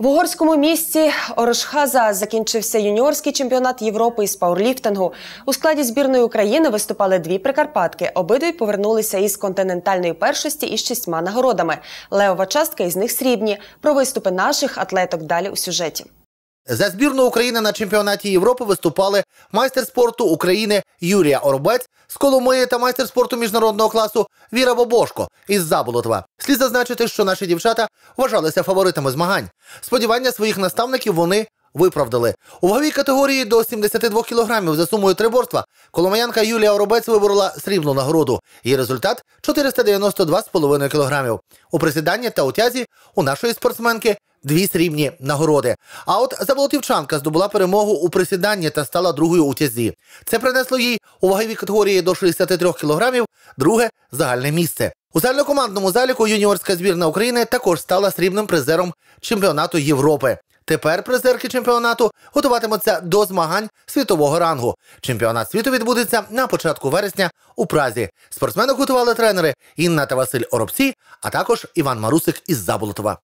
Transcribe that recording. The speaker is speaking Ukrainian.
В угорському місті Орошхаза закінчився юніорський чемпіонат Європи із пауерліфтингу. У складі збірної України виступали дві прикарпатки. Обидві повернулися із континентальної першості із 6 нагородами. Левова частка із них срібні. Про виступи наших атлеток далі у сюжеті. За збірну України на чемпіонаті Європи виступали майстер спорту України Юлія Оробець з Коломиї та майстер спорту міжнародного класу Віра Бобошко із Заболотова. Слід зазначити, що наші дівчата вважалися фаворитами змагань. Сподівання своїх наставників вони виправдали. У ваговій категорії до 72 кілограмів за сумою триборства коломиянка Юлія Оробець виборола срібну нагороду. Її результат – 492,5 кілограмів. У присіданні та у тязі у нашої спортсменки дві срібні нагороди. А от заболотівчанка здобула перемогу у присіданні та стала другою у тязі. Це принесло їй у ваговій категорії до 63 кілограмів друге загальне місце. У загальнокомандному заліку юніорська збірна України також стала срібним призером чемпіонату Європи. Тепер призерки чемпіонату готуватимуться до змагань світового рангу. Чемпіонат світу відбудеться на початку вересня у Празі. Спортсменок готували тренери Інна та Василь Оробці, а також Іван Марусик із Заболотова.